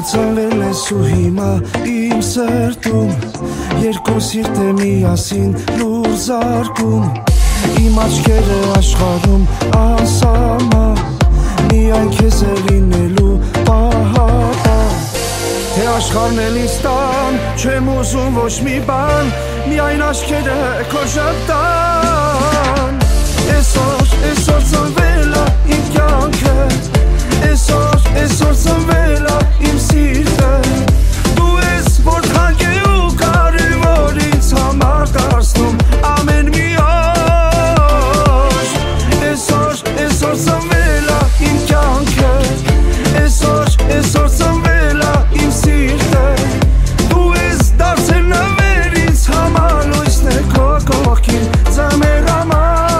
ծնվել ես ու հիմա իմ սրտում Երկու սիրտ է միասին լուր զարկում Իմ աչքերը աշխարհում անսահման Միայն քեզ է լինելու պահապան Թե աշխարհն էլ ինձ տան Չեմ ուզում ոչ մի բան Միայն աչքերը քո ժպտան Այսօր ծնվել ա իմ կյանքը Այսօր ծնվել ա իմ սիրտը Դու ես որքան ու կարևոր ինձ համար դարձնում ամեն մի օր Այսօր ծնվել ա իմ կյանքը Այսօր ծնվել ա իմ սիրտը Դու ես դարձել նվեր ինձ համար Լույսն է քո կողքին ձմեռ համար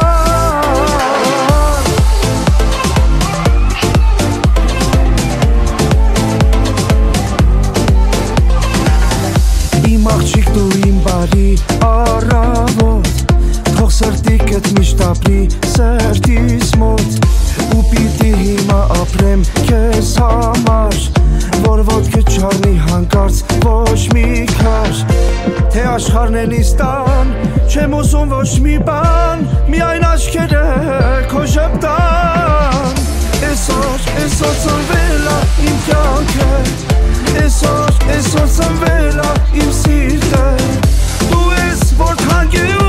Աղջիկ դու իմ բարի առավոտ Թող սրտիկդ միշտ ապրի սրտիս մոտ Ու պիտի հիմա ապրեմ քեզ համար Որ ոտքը չառնի հանկարծ ոչ մի քար Թե աշխարհն էլ ինձ տան Չեմ ուզում ոչ մի բան Միայն աչքերը քո ժպտան Այսօր ծնվել ա իմ կյանքը Այսօր ծնվել ա իմ սիրտը Դու ես որքան